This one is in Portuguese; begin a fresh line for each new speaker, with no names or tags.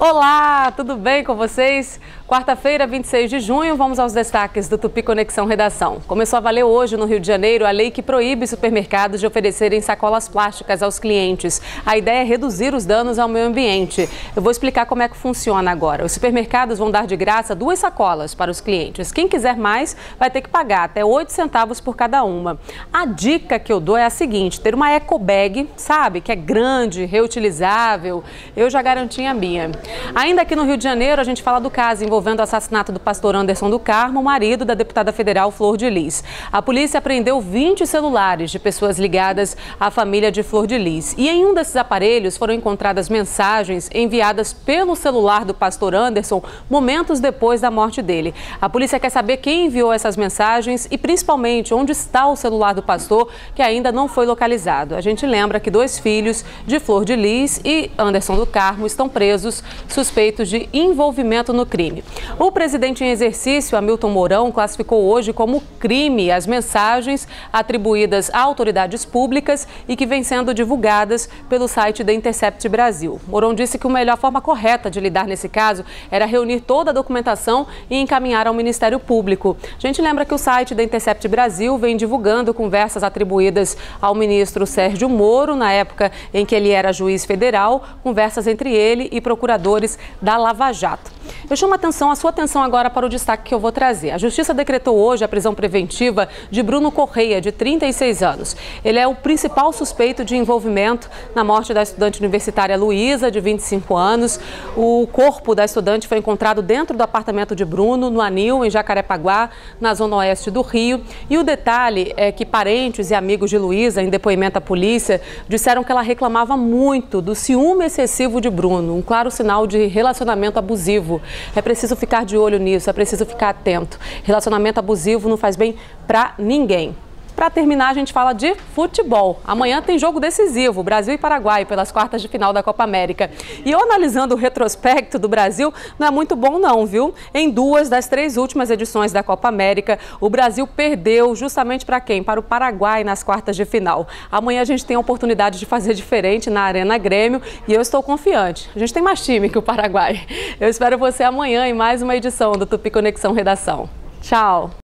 Olá, tudo bem com vocês? Quarta-feira, 26 de junho, vamos aos destaques do Tupi Conexão Redação. Começou a valer hoje no Rio de Janeiro a lei que proíbe supermercados de oferecerem sacolas plásticas aos clientes. A ideia é reduzir os danos ao meio ambiente. Eu vou explicar como é que funciona agora. Os supermercados vão dar de graça 2 sacolas para os clientes. Quem quiser mais vai ter que pagar até 8 centavos por cada uma. A dica que eu dou é a seguinte: ter uma eco bag, sabe, que é grande, reutilizável. Eu já garanti a minha. Ainda aqui no Rio de Janeiro, a gente fala do caso envolvendo o assassinato do pastor Anderson do Carmo, marido da deputada federal Flor de Lis. A polícia apreendeu 20 celulares de pessoas ligadas à família de Flor de Lis. E em um desses aparelhos foram encontradas mensagens enviadas pelo celular do pastor Anderson momentos depois da morte dele. A polícia quer saber quem enviou essas mensagens e, principalmente, onde está o celular do pastor, que ainda não foi localizado. A gente lembra que 2 filhos de Flor de Lis e Anderson do Carmo estão presos, suspeitos de envolvimento no crime. O presidente em exercício, Hamilton Mourão, classificou hoje como crime as mensagens atribuídas a autoridades públicas e que vêm sendo divulgadas pelo site da Intercept Brasil. Mourão disse que a melhor forma correta de lidar nesse caso era reunir toda a documentação e encaminhar ao Ministério Público. A gente lembra que o site da Intercept Brasil vem divulgando conversas atribuídas ao ministro Sérgio Moro, na época em que ele era juiz federal, conversas entre ele e procuradores da Lava Jato. Eu chamo a sua atenção agora para o destaque que eu vou trazer. A Justiça decretou hoje a prisão preventiva de Bruno Correia, de 36 anos. Ele é o principal suspeito de envolvimento na morte da estudante universitária Luísa, de 25 anos. O corpo da estudante foi encontrado dentro do apartamento de Bruno, no Anil, em Jacarepaguá, na zona oeste do Rio. E o detalhe é que parentes e amigos de Luísa, em depoimento à polícia, disseram que ela reclamava muito do ciúme excessivo de Bruno, um claro sinal de relacionamento abusivo. É preciso ficar de olho nisso, é preciso ficar atento. Relacionamento abusivo não faz bem para ninguém. Para terminar, a gente fala de futebol. Amanhã tem jogo decisivo, Brasil e Paraguai, pelas quartas de final da Copa América. E eu analisando o retrospecto do Brasil, não é muito bom não, viu? Em 2 das 3 últimas edições da Copa América, o Brasil perdeu justamente para quem? Para o Paraguai nas quartas de final. Amanhã a gente tem a oportunidade de fazer diferente na Arena Grêmio e eu estou confiante. A gente tem mais time que o Paraguai. Eu espero você amanhã em mais uma edição do Tupi Conexão Redação. Tchau!